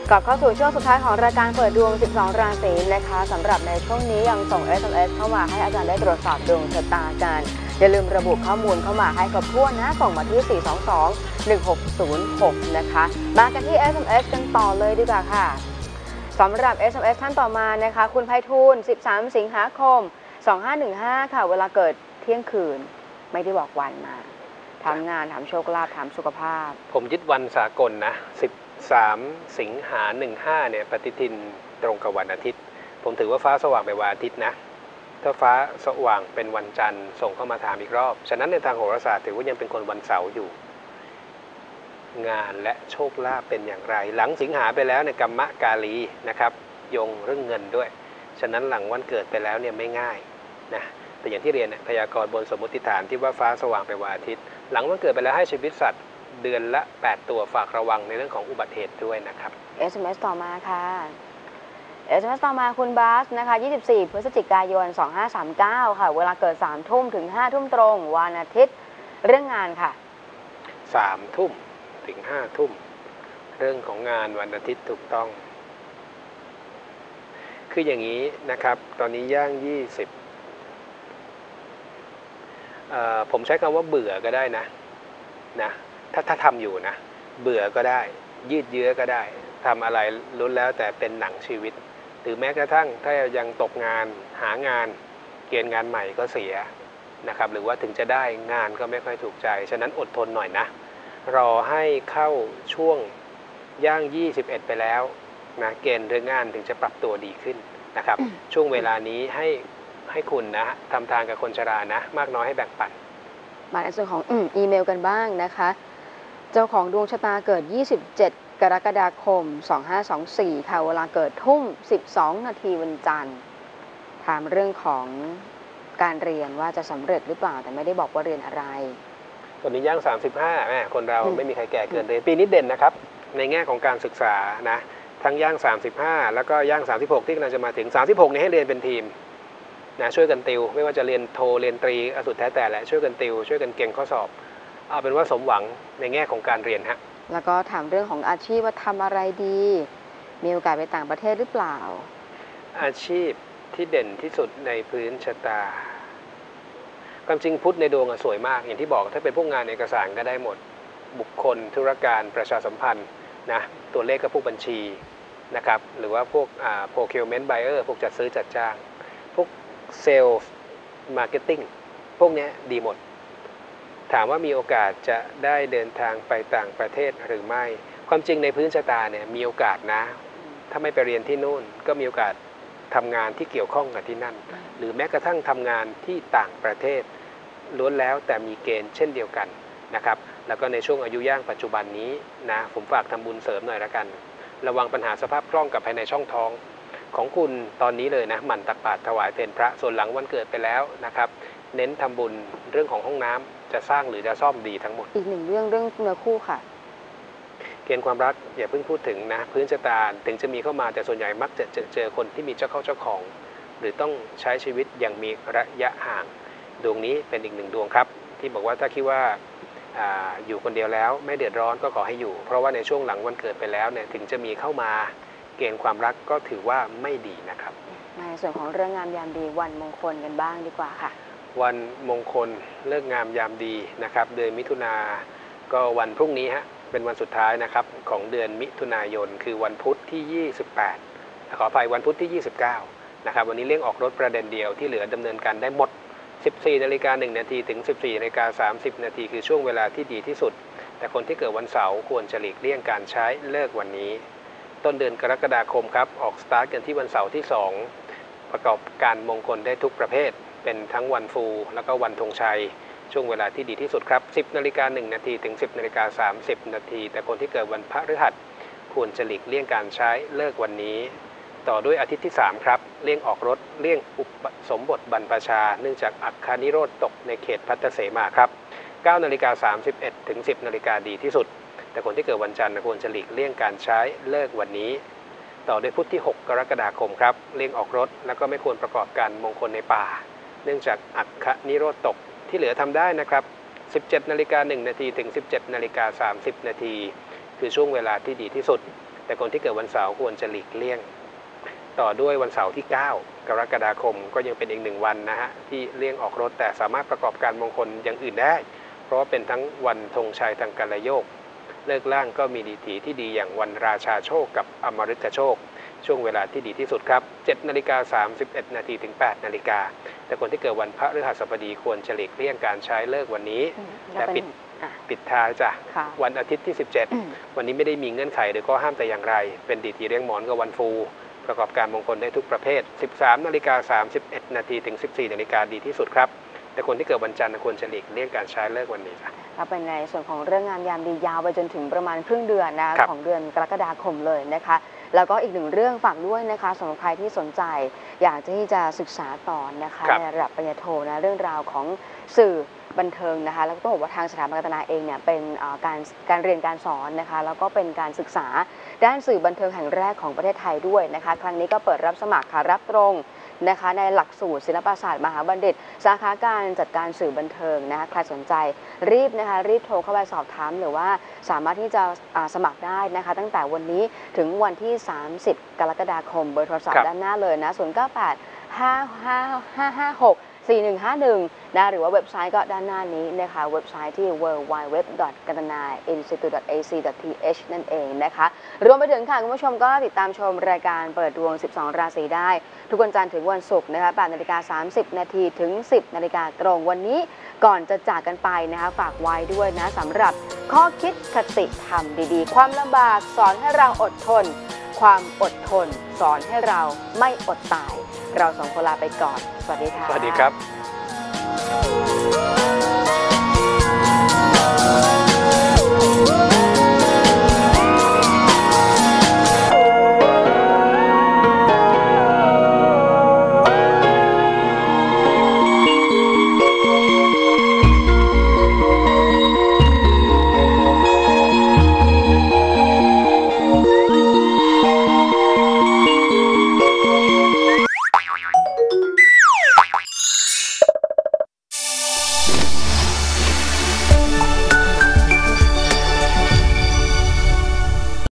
กลับเข้าสู่ช่วงสุดท้ายของรายการเปิดดวง 12 ราศีนะคะสำหรับในช่วงนี้ยังส่ง SMS เข้ามาให้อาจารย์ได้ตรวจสอบดวงชะตากันอย่าลืมระบุข้อมูลเข้ามาให้ครบถ้วนนะส่งมาที่ 422-1606 นะคะมากันที่ SMS กันต่อเลยดีกว่าค่ะสำหรับ SMS ท่านต่อมานะคะคุณไพฑูรย์ 13 สิงหาคม 2515 ค่ะเวลาเกิดเที่ยงคืนไม่ได้บอกวันมาถามงานถามโชคลาภถามสุขภาพผมยึดวันสากลนะ13 สิงหา15เนี่ยปฏิทินตรงกับวันอาทิตย์ผมถือว่าฟ้าสว่างเป็นวันอาทิตย์นะถ้าฟ้าสว่างเป็นวันจันทร์ส่งเข้ามาถามอีกรอบฉะนั้นในทางโหราศาสตร์ถือว่ายังเป็นคนวันเสาร์อยู่งานและโชคลาภเป็นอย่างไรหลังสิงหาไปแล้วเนี่ยกัมมะกาลีนะครับยงเรื่องเงินด้วยฉะนั้นหลังวันเกิดไปแล้วเนี่ยไม่ง่ายนะแต่อย่างที่เรียนเนี่ยพยากรณ์บนสมมติฐานที่ว่าฟ้าสว่างเป็นวันอาทิตย์หลังวันเกิดไปแล้วให้ชีวิตสัตว์เดือนละ8ตัวฝากระวังในเรื่องของอุบัติเหตุด้วยนะครับ SMS ต่อมาค่ะ SMS ต่อมาคุณบาสนะคะ24 พฤศจิกายน 2539 ค่ะเวลาเกิด 3 ทุ่มถึง 5 ทุ่มตรงวันอาทิตย์เรื่องงานค่ะ 3 ทุ่มถึง 5 ทุ่มเรื่องของงานวันอาทิตย์ถูกต้องคืออย่างนี้นะครับตอนนี้ย่าง20ผมใช้คำว่าเบื่อก็ได้นะถ้าทำอยู่นะเบื่อก็ได้ยืดเยื้อก็ได้ทำอะไรล้วนแล้วแต่เป็นหนังชีวิตหรือแม้กระทั่งถ้ายังตกงานหางานเกณฑ์งานใหม่ก็เสียนะครับหรือว่าถึงจะได้งานก็ไม่ค่อยถูกใจฉะนั้นอดทนหน่อยนะรอให้เข้าช่วงย่าง21ไปแล้วนะเกณฑ์เรื่องงานถึงจะปรับตัวดีขึ้นนะครับช่วงเวลานี้ให้คุณนะทำทานกับคนชรานะมากน้อยให้แบ่งปันมาในส่วนของอีเมลกันบ้างนะคะเจ้าของดวงชะตาเกิด27 กรกฎาคม 2524 ค่ะเวลาเกิดทุ่ม 12 นาทีวันจันทร์ถามเรื่องของการเรียนว่าจะสำเร็จหรือเปล่าแต่ไม่ได้บอกว่าเรียนอะไรตอนนี้ย่าง35แม่คนเราไม่มีใครแก่เกินเลยปีนี้เด่นนะครับในแง่ของการศึกษานะทั้งย่าง35แล้วก็ย่าง36ที่กำลังจะมาถึง36นี้ให้เรียนเป็นทีมนะช่วยกันติวไม่ว่าจะเรียนโทเรียนตรีสุดแท้แต่แหละช่วยกันติวช่วยกันเก่งข้อสอบเอาเป็นว่าสมหวังในแง่ของการเรียนฮะแล้วก็ถามเรื่องของอาชีพว่าทำอะไรดีมีโอกาสไปต่างประเทศหรือเปล่าอาชีพที่เด่นที่สุดในพื้นชะตาความจริงพุธในดวงสวยมากอย่างที่บอกถ้าเป็นพวกงานเอกสารก็ได้หมดบุคคลธุรการประชาสัมพันธ์นะตัวเลขกับพวกบัญชีนะครับหรือว่าพวกprocurement buyer พวกจัดซื้อจัดจ้างพวกเซลล์มาร์เก็ตติ้งพวกนี้ดีหมดถามว่ามีโอกาสจะได้เดินทางไปต่างประเทศหรือไม่ความจริงในพื้นชะตาเนี่ยมีโอกาสนะถ้าไม่ไปเรียนที่นู่นก็มีโอกาสทำงานที่เกี่ยวข้องกับที่นั่นหรือแม้กระทั่งทำงานที่ต่างประเทศล้วนแล้วแต่มีเกณฑ์เช่นเดียวกันนะครับแล้วก็ในช่วงอายุย่างปัจจุบันนี้นะผมฝากทำบุญเสริมหน่อยละกันระวังปัญหาสภาพคล่องกับภายในช่องท้องของคุณตอนนี้เลยนะหมั่นตักบาตรถวายเพลพระส่วนหลังวันเกิดไปแล้วนะครับเน้นทำบุญเรื่องของห้องน้ำจะสร้างหรือจะซ่อมดีทั้งหมดอีกหนึ่งเรื่องเนื้อคู่ค่ะเกณฑ์ความรักอย่าเพิ่งพูดถึงนะพื้นชะตาถึงจะมีเข้ามาแต่ส่วนใหญ่มักจะเจอคนที่มีเจ้าเข้าเจ้าของหรือต้องใช้ชีวิตอย่างมีระยะห่างดวงนี้เป็นอีกหนึ่งดวงครับที่บอกว่าถ้าคิดว่าอยู่คนเดียวแล้วไม่เดือดร้อนก็ขอให้อยู่เพราะว่าในช่วงหลังวันเกิดไปแล้วเนี่ยถึงจะมีเข้ามาเกณฑ์ความรักก็ถือว่าไม่ดีนะครับในส่วนของเรื่องงามยามดีวันมงคลกันบ้างดีกว่าค่ะวันมงคลเลิกงามยามดีนะครับเดือนมิถุนาก็วันพรุ่งนี้ฮะเป็นวันสุดท้ายนะครับของเดือนมิถุนายนคือวันพุธที่28ขออภัยวันพุธที่29นะครับวันนี้เลี่ยงออกรถประเด็นเดียวที่เหลือดำเนินการได้หมด14:01 นาทีถึง 14:30 นาทีคือช่วงเวลาที่ดีที่สุดแต่คนที่เกิดวันเสาร์ควรจะหลีกเลี่ยงการใช้เลิกวันนี้ต้นเดือนกรกฎาคมครับออกสตาร์ทกันที่วันเสาร์ที่2ประกอบการมงคลได้ทุกประเภทเป็นทั้งวันฟูแล้วก็วันธงชัยช่วงเวลาที่ดีที่สุดครับ 10:01 นาทีถึง 10:30 นาทีแต่คนที่เกิดวันพฤหัสควรจะหลีกเลี่ยงการใช้เลิกวันนี้ต่อด้วยอาทิตย์ที่3ครับเลี่ยงออกรถเลี่ยงอุปสมบทบรรพชาเนื่องจากอัคคานิโรธตกในเขตพัทธเสมาครับ 9:31 ถึง 10 นาฬิกาดีที่สุดแต่คนที่เกิดวันจันทร์ควรจะหลีกเลี่ยงการใช้เลิกวันนี้ต่อด้วยพุธที่6 กรกฎาคมครับเลี่ยงออกรถแล้วก็ไม่ควรประกอบการมงคลในป่าเนื่องจากอัคคนิโรธตกที่เหลือทำได้นะครับ 17:01 นาทีถึง 17:30 นาทีคือช่วงเวลาที่ดีที่สุดแต่คนที่เกิดวันเสาร์ควรจะหลีกเลี่ยงต่อด้วยวันเสาร์ที่ 9 กรกฎาคมก็ยังเป็นอีก1 วันนะฮะที่เลี่ยงออกรถแต่สามารถประกอบการมงคลอย่างอื่นได้เพราะว่าเป็นทั้งวันธงชัยทางกัลโยกเลิกล่างก็มีดีถีที่ดีอย่างวันราชาโชคกับอมฤตโชคช่วงเวลาที่ดีที่สุดครับ 7:31 นาทีถึง 8 นาฬิกาแต่คนที่เกิดวันพฤหัสบดีควรจะหลีกเลี่ยงการใช้เลิกวันนี้และปิดท้ายจ้ะวันอาทิตย์ที่ 17 วันนี้ไม่ได้มีเงื่อนไขหรือข้อห้ามแต่อย่างไรเป็นดีถีเลี้ยงหมอนกับวันฟูประกอบการมงคลได้ทุกประเภท 13:31 นาทีถึง 14 นาฬิกาดีที่สุดครับแต่คนที่เกิดวันจันทร์ควรจะหลีกเลี่ยงการใช้เลิกวันนี้จ้ะถ้าเป็นในส่วนของเรื่องงามยามดียาวไปจนถึงประมาณครึ่งเดือนนะของเดือนกรกฎาคมเลยนะคะแล้วก็อีก1เรื่องฝากด้วยนะคะสำหรับใครที่สนใจอยากที่จะศึกษาต่อนะคะในระดับปริญญาโทนะเรื่องราวของสื่อบันเทิงนะคะแล้วก็ต้องบอกว่าทางสถาบันกัตนาเองเนี่ยเป็นการเรียนการสอนนะคะแล้วก็เป็นการศึกษาด้านสื่อบันเทิงแห่งแรกของประเทศไทยด้วยนะคะครั้งนี้ก็เปิดรับสมัครค่ะรับตรงนะคะในหลักสูตรศิลปศาสตร์มหาบัณฑิตสาขาการจัดการสื่อบันเทิงนะคะใครสนใจรีบโทรเข้าไปสอบถามหรือว่าสามารถที่จะสมัครได้นะคะตั้งแต่วันนี้ถึงวันที่30 กรกฎาคมเบอร์โทรศัพท์ด้านหน้าเลยนะ098-556-4151นะหรือว่าเว็บไซต์ก็ด้านหน้านี้นะคะเว็บไซต์ที่ www.katanainstitute.ac.th นั่นเองนะคะรวมไปถึงค่ะคุณผู้ชมก็ติดตามชมรายการเปิดดวง12 ราศีได้ทุกวันจันทร์ถึงวันศุกร์นะคะ 8:30 นาทีถึง 10 นาฬิกาตรงวันนี้ก่อนจะจากกันไปนะคะฝากไว้ด้วยนะสำหรับข้อคิดคติธรรมดีๆความลำบากสอนให้เราอดทนความอดทนสอนให้เราไม่อดตายเรา2 คนลาไปก่อนสวัสดีค่ะสวัสดีครับ